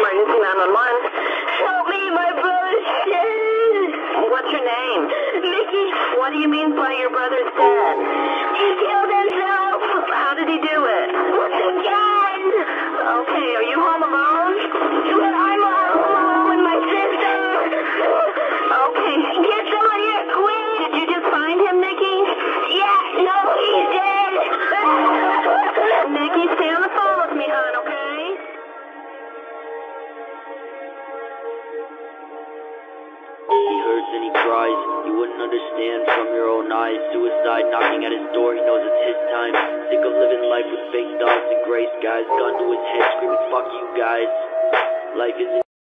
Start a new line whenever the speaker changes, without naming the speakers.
emergency 911. Help me, my brother's dead. What's your name? Mickey. What do you mean by your brother's dead? He killed himself. How did he do it? With a gun. Okay, are you home alone? Well, I'm home alone with my sister. Okay, get someone here quick. Did you just find him, Mickey? Yeah, no, he's dead. Mickey, stay on the phone with me, hon, okay?
He hurts and he cries, you wouldn't understand from your own eyes. Suicide knocking at his door, he knows it's his time. Sick of living life with fake dogs and gray skies. Gun to his head screaming, fuck you guys. Life isn't